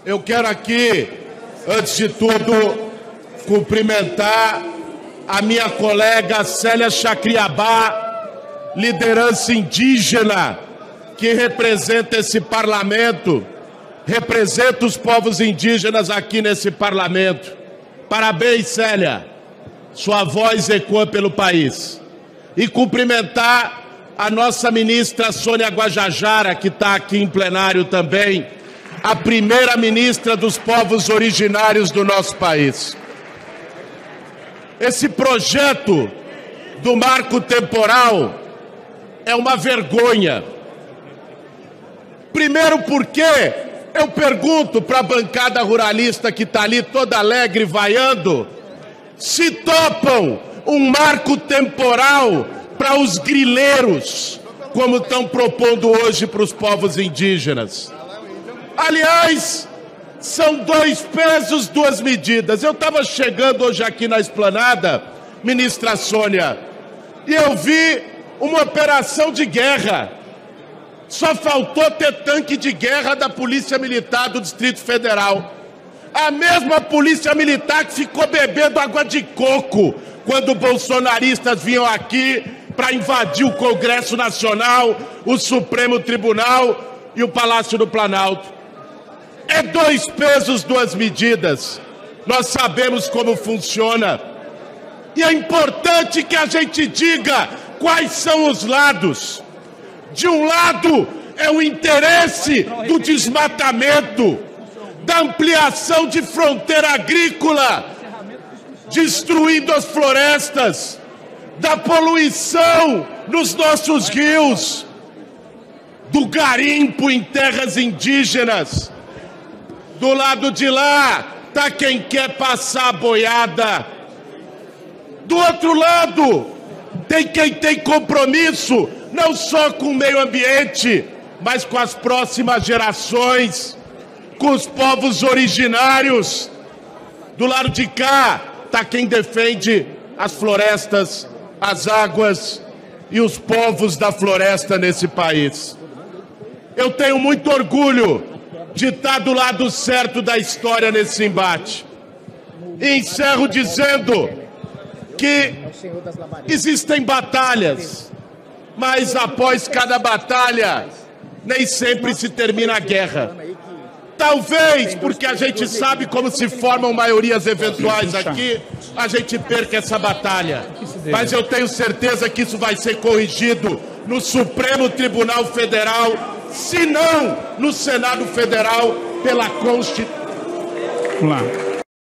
Eu quero aqui, antes de tudo, cumprimentar a minha colega Célia Chacriabá, liderança indígena que representa esse parlamento, representa os povos indígenas aqui nesse parlamento. Parabéns, Célia. Sua voz ecoa pelo país. E cumprimentar a nossa ministra Sônia Guajajara, que está aqui em plenário também, a primeira ministra dos povos originários do nosso país. Esse projeto do marco temporal é uma vergonha. Primeiro porque eu pergunto para a bancada ruralista que está ali toda alegre, vaiando, se topam um marco temporal para os grileiros, como estão propondo hoje para os povos indígenas. Aliás, são 2 pesos, 2 medidas. Eu estava chegando hoje aqui na esplanada, ministra Sônia, e eu vi uma operação de guerra. Só faltou ter tanque de guerra da Polícia Militar do Distrito Federal. A mesma Polícia Militar que ficou bebendo água de coco quando bolsonaristas vinham aqui para invadir o Congresso Nacional, o Supremo Tribunal e o Palácio do Planalto. É 2 pesos, 2 medidas. Nós sabemos como funciona. E é importante que a gente diga quais são os lados. De um lado é o interesse do desmatamento, da ampliação de fronteira agrícola, destruindo as florestas, da poluição nos nossos rios, do garimpo em terras indígenas. Do lado de lá está quem quer passar a boiada. Do outro lado tem quem tem compromisso não só com o meio ambiente, mas com as próximas gerações, com os povos originários. Do lado de cá está quem defende as florestas, as águas e os povos da floresta nesse país. Eu tenho muito orgulho de estar do lado certo da história nesse embate. E encerro dizendo que existem batalhas, mas após cada batalha, nem sempre se termina a guerra. Talvez, porque a gente sabe como se formam maiorias eventuais aqui, a gente perca essa batalha. Mas eu tenho certeza que isso vai ser corrigido no Supremo Tribunal Federal, se não no Senado Federal, pela Constituição.